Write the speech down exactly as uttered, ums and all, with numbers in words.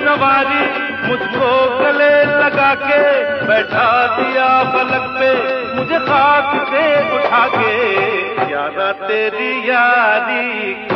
संवारी मुझको गले लगा के बैठा दिया पलक पे मुझे खाक से उठा के। यारा तेरी यारी